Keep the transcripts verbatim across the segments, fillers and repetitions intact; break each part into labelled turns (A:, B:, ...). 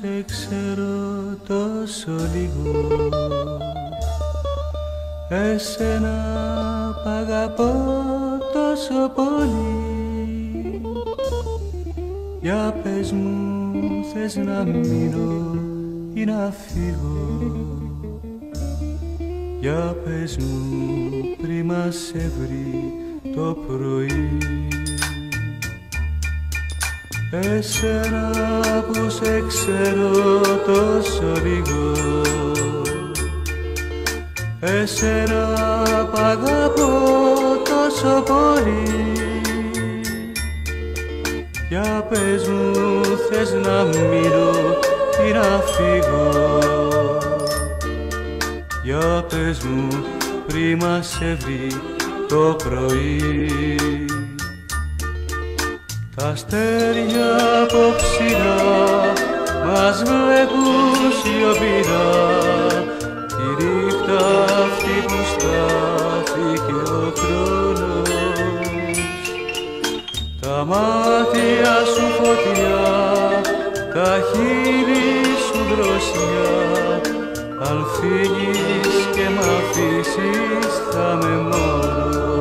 A: σε ξέρω τόσο λίγο, εσένα π' αγαπώ τόσο πολύ. Για πες μου, θες να μείνω ή να φύγω? Για πες μου πριν μας σε βρει το πρωί. Εσένα που σε ξέρω τόσο λίγο, εσένα π' αγαπώ τόσο πολύ. Για πες μου, θες να μείνω ή να φύγω? Για πες μου πριν μας σε βρει το πρωί. Τα αστέρια απόψινά μας βλέπουν σιωπηρά, τη νύχτα αυτή που στάθηκε ο χρόνος. Τα μάτια σου φωτιά, τα χείλη σου δροσιά, αν φύγεις και μ' αφήσεις θα με μόνος.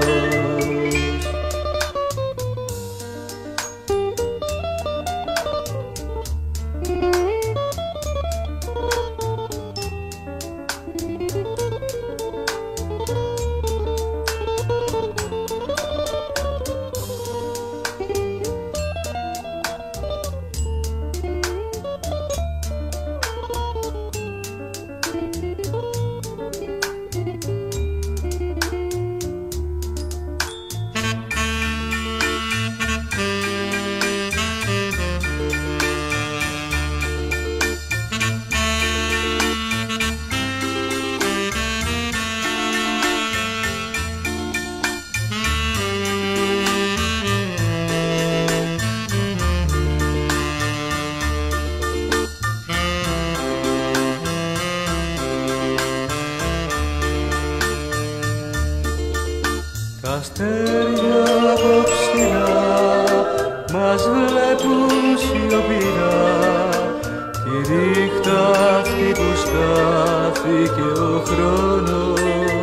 A: Τα αστέρια απόψινά μας βλέπουν σιωπηρά, τη νύχτα αυτή που στάθηκε ο χρόνος.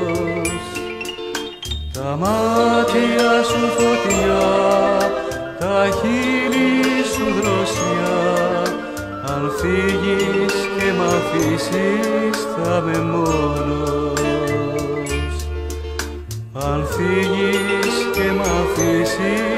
A: Τα μάτια σου φωτιά, τα χείλη σου δροσιά, αν φύγεις και μ' αφήσεις θα με μόνος. Αν φύγεις και μ' αφήσεις